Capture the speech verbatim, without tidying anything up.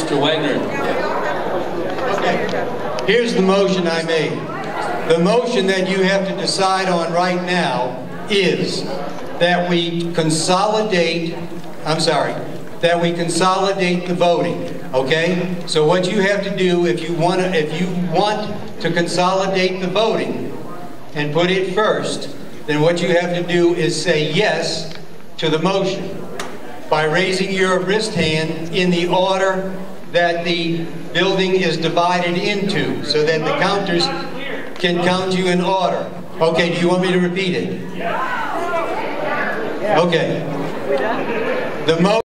Mister Wagner. Okay. Here's the motion I made. The motion that you have to decide on right now is that we consolidate, I'm sorry, that we consolidate the voting, okay? So what you have to do if you want to, if you want to consolidate the voting and put it first, then what you have to do is say yes to the motion by raising your wrist hand in the order that the building is divided into, so that the counters can count you in order. Okay, do you want me to repeat it? Okay. The mo